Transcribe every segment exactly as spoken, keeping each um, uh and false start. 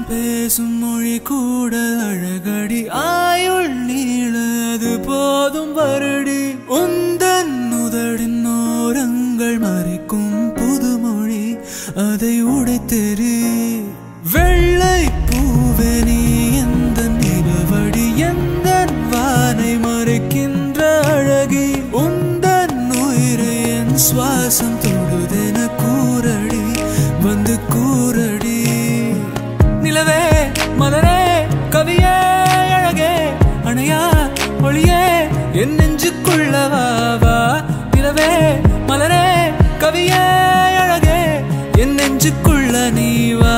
பேசும் மொழி கூட அழகடி ஆயுள் நீளது போதும் வருடி உந்தன் உதடின் ஓரங்கள் மறைக்கும் புதுமொழி அதை உடைத்தெறி வெள்ளை பூவே நீ எந்த நிலவடி எந்த வானை மறைக்கின்ற அழகி உந்தன் உயிரை என் சுவாசம் தொடுதென கூரடி வந்து கூரடி நிலவே மலரே கவியே அழகே அணையா ஒளியே என் நெஞ்சுக்குள்ளவா நிலவே மலரே கவியே அழகே என் நெஞ்சுக்குள்ள நீ வா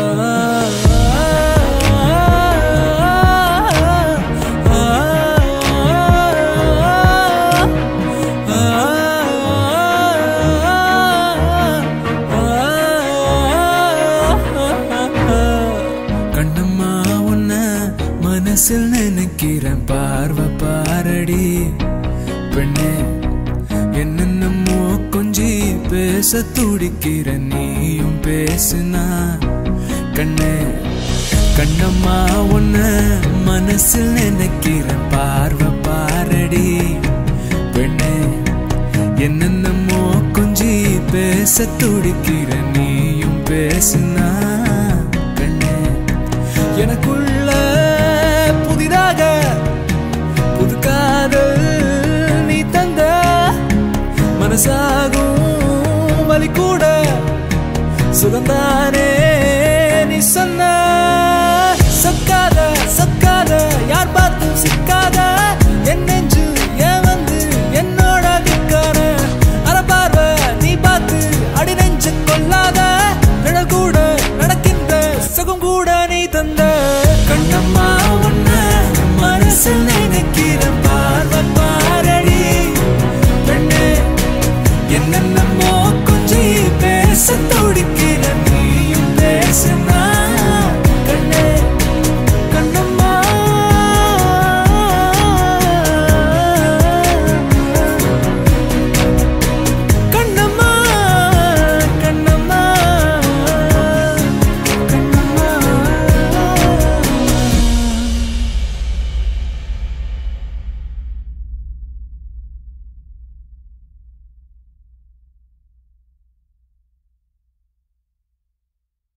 மனசில் நினைக்கிறேன் பார்வை பாரடி பெண்ணே என்னென்னமோ கொஞ்சி பேச துடிக்கிற நீயும் பேசுனா கண்ணே கண்ணம்மா உன்ன மனசில் நினைக்கிறேன் பார்வை பாரடி பெண்ணே என்னென்னமோ கொஞ்சி பேச துடிக்கிற நீயும் பேசுனா கண்ணே எனக்குள்ள புதிதாக புது காதல் நீ தந்த மனசாகும் வலி கூட சுகந்தானே நீ சொன்ன சொக்காத சொக்காத யார் பார்த்தும் சிக்காத என் நெஞ்சு ஏன் வந்து என்னோட நிற்கான அறப்பார்வை நீ பார்த்து அடி நெஞ்சு கொள்ளாத நிழல் கூட நடக்கின்ற சுகம் கூட நீ தந்த கண்ணம்மா